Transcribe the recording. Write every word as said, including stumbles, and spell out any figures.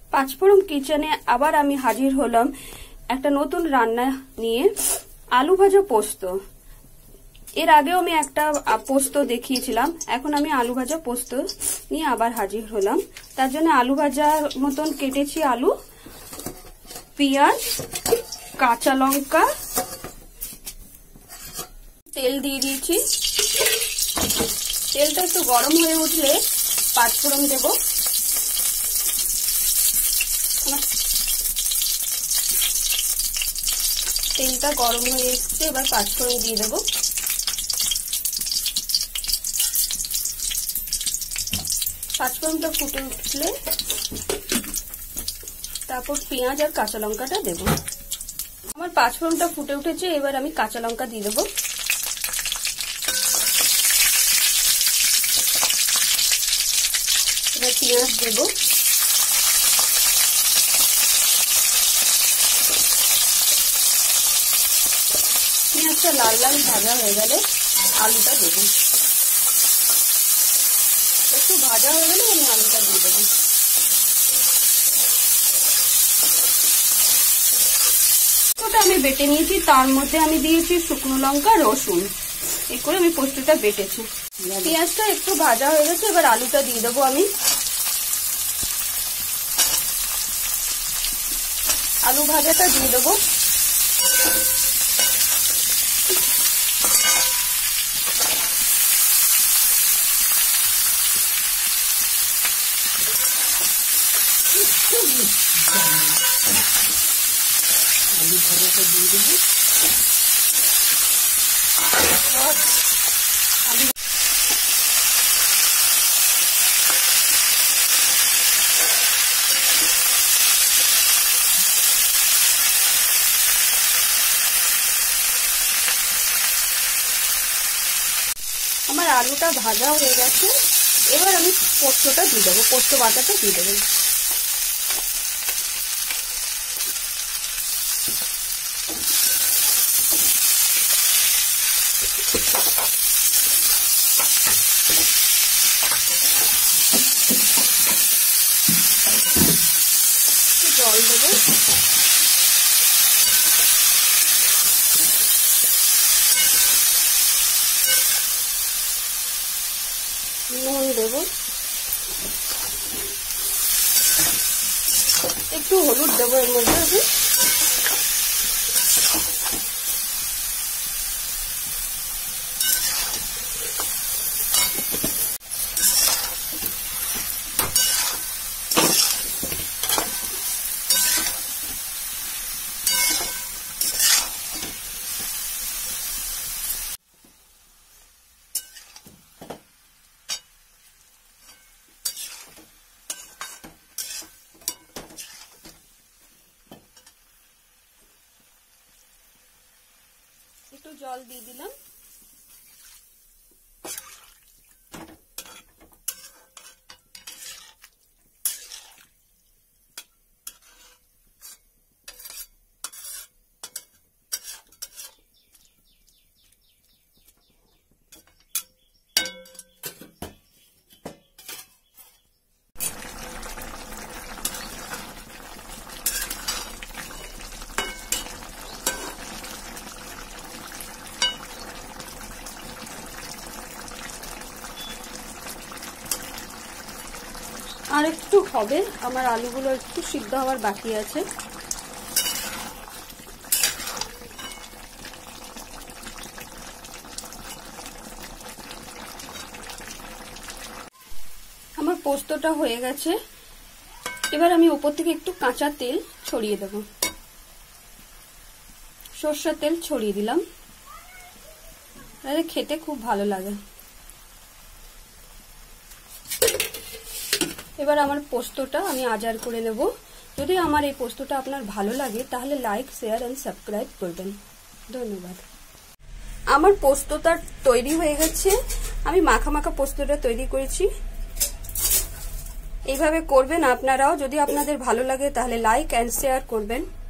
পাঁচফোড়ন কিচেনে আবার আমি হাজির হলাম একটা নতুন রান্না নিয়ে, আলু ভাজা পোস্ত। এর আগেও আমি একটা পোস্ত দেখিয়েছিলাম, এখন আমি আলু ভাজা পোস্ত নিয়ে আবার হাজির হলাম। তার জন্য আলু ভাজার মতন কেটেছি আলু, পেঁয়াজ, কাঁচা লঙ্কা, তেল দিয়ে দিয়েছি। তেলটা একটু গরম হয়ে উঠলে পাঁচফোড়ন দেব। তেলটা গরম হয়ে এসছে, এবার পাঁচফোড়ন দিয়ে দেবো। পাঁচফোড়নটা ফুটে উঠলে তারপর পেঁয়াজ আর কাঁচা লঙ্কাটা দেব। আমার পাঁচফোড়নটা ফুটে উঠেছে, এবার আমি কাঁচা লঙ্কা দিয়ে দেবো। এবার পেঁয়াজ দেব। পেঁয়াজটা লাল লাল ভাজা হয়ে গেলে আলুটা দেবো। একটু ভাজা হয়ে গেলে আমি আলুটা দিয়ে দেবো। পোস্তটা আমি বেটে নিয়েছি, তার মধ্যে আমি দিয়েছি শুকনো লঙ্কা, রসুন, এই করে আমি পোস্তটা বেটেছি। পেঁয়াজটা একটু ভাজা হয়ে গেছে, এবার আলুটা দিয়ে দেবো আমি। আলু ভাজাটা দিয়ে দেবো। আলু ভাজাটা দিয়ে দেবো। আমার আলুটা ভাজা হয়ে গেছে, এবার আমি পোস্তটা দিয়ে দেবো, পোস্ত বাটাটা দিয়ে দেবো। জল দেবো। নুন দেব, একটু হলুদ দেবো এর মধ্যে। আমি একটু জল দিয়ে দিলাম। আর একটু হবে, আমার আলুগুলো একটু সিদ্ধ হওয়ার বাকি আছে। আমার পোস্তটা হয়ে গেছে, এবার আমি উপর থেকে একটু কাঁচা তেল ছড়িয়ে দেব। সরষের তেল ছড়িয়ে দিলাম, তাহলে খেতে খুব ভালো লাগে। এবার আমার পোস্তটা আমি আজার করে নেব। যদি আমার এই পোস্তটা আপনার ভালো লাগে তাহলে লাইক, শেয়ার এন্ড সাবস্ক্রাইব করবেন। ধন্যবাদ। আমার পোস্তটা তৈরি হয়ে গেছে, আমি মাখা মাখা পোস্তটা তৈরি করেছি। এইভাবে করবেন আপনারাও। যদি আপনাদের ভালো লাগে তাহলে লাইক এন্ড শেয়ার করবেন।